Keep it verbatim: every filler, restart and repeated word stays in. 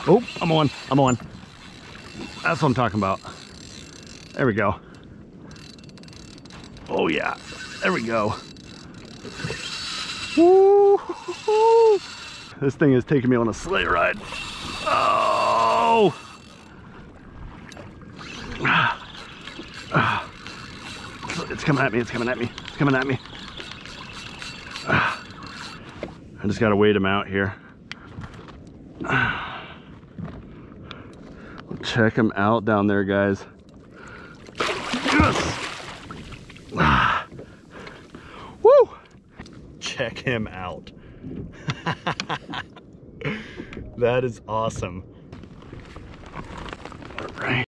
Oh, I'm on, I'm on. That's what I'm talking about. There we go. Oh yeah, there we go. Woo! This thing is taking me on a sleigh ride. Oh! It's coming at me, it's coming at me, it's coming at me. I just gotta wait him out here. Check him out down there, guys. Yes! Woo! Check him out. That is awesome. All right.